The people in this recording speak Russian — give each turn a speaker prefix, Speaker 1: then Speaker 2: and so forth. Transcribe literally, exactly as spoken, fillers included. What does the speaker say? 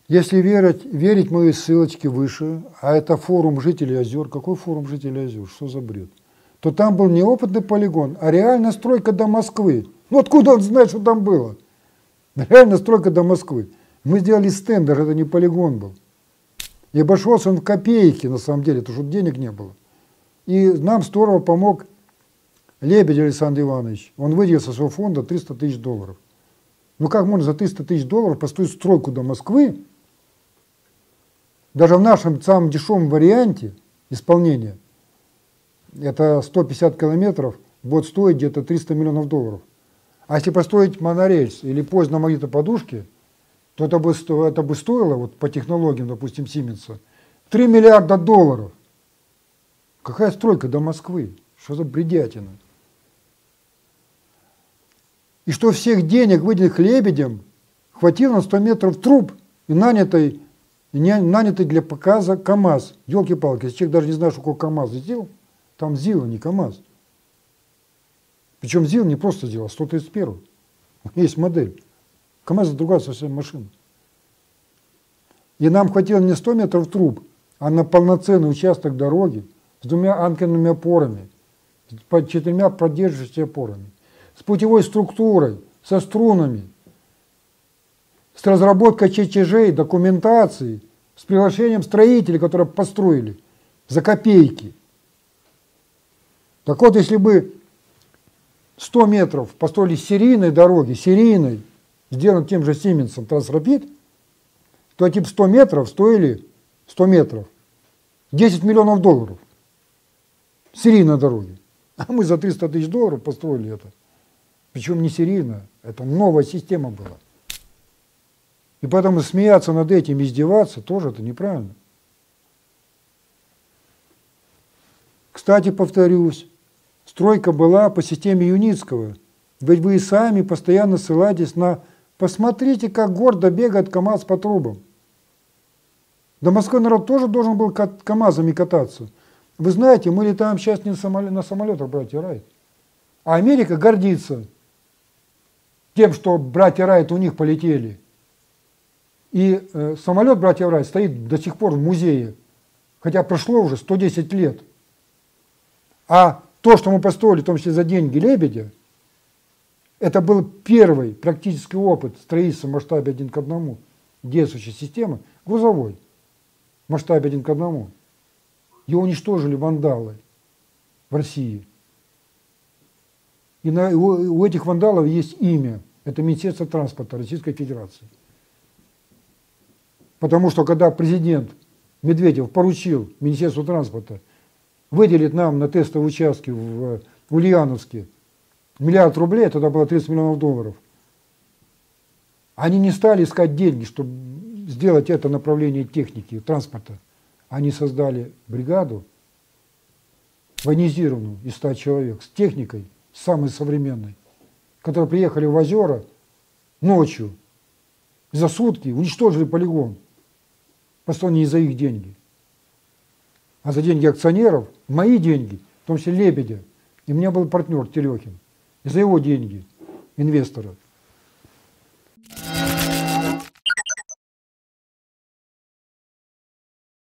Speaker 1: Если верить, верить моей ссылочке выше, а это форум жителей озер, какой форум жителей озер, что за бред, то там был не опытный полигон, а реальная стройка до Москвы. Ну откуда он знает, что там было? Реальная стройка до Москвы. Мы сделали стенд, даже это не полигон был. И обошелся он в копейки, на самом деле, потому что денег не было. И нам здорово помог Лебедь Александр Иванович. Он выделил со своего фонда триста тысяч долларов. Ну как можно за триста тысяч долларов построить стройку до Москвы? Даже в нашем самом дешевом варианте исполнения, это сто пятьдесят километров, будет стоить где-то триста миллионов долларов. А если построить монорельс или поезд на магнитоподушке, то это бы, это бы стоило, вот по технологиям, допустим, Сименса, три миллиарда долларов. Какая стройка до Москвы? Что за бредятина? И что всех денег, выделенных Лебедем, хватило на сто метров труб и нанятой, и не, нанятой для показа КАМАЗ. Елки-палки, если человек даже не знает, что такое КАМАЗ сделал, там ЗИЛ, а не КАМАЗ. Причем ЗИЛ не просто сделал, а сто тридцать один. Есть модель. КАМАЗ это другая совсем машина. И нам хватило не сто метров труб, а на полноценный участок дороги с двумя анкерными опорами, с четырьмя поддерживающими опорами, с путевой структурой, со струнами, с разработкой чертежей, документации, с приглашением строителей, которые построили за копейки. Так вот, если бы сто метров построили серийной дороги, серийной, сделан тем же Сименсом Трансрапид, то эти сто метров стоили сто метров десять миллионов долларов. Серийной дороги. А мы за триста тысяч долларов построили это. Причем не серийно, это новая система была. И поэтому смеяться над этим, издеваться, тоже это неправильно. Кстати, повторюсь, стройка была по системе Юницкого. Ведь вы и сами постоянно ссылаетесь на «посмотрите, как гордо бегает КАМАЗ по трубам». До Москвы народ тоже должен был КАМАЗами кататься. Вы знаете, мы летаем сейчас не на самолетах, братья Райт. А Америка гордится тем, что братья Райт у них полетели. И э, самолет братьев Райт стоит до сих пор в музее, хотя прошло уже сто десять лет. А то, что мы построили, в том числе за деньги Лебедя, это был первый практический опыт строительства в масштабе один к одному действующей системы, грузовой, в масштабе один к одному. Его уничтожили вандалы в России. И на, у, у этих вандалов есть имя. Это Министерство транспорта Российской Федерации. Потому что когда президент Медведев поручил Министерству транспорта выделить нам на тестовые участки в Ульяновске миллиард рублей, тогда было тридцать миллионов долларов, они не стали искать деньги, чтобы сделать это направление техники, транспорта. Они создали бригаду военизированную из ста человек с техникой, самой современной, которые приехали в озера ночью, за сутки уничтожили полигон, просто не за их деньги, а за деньги акционеров, мои деньги, в том числе Лебедя. И у меня был партнер Терехин, и за его деньги, инвестора.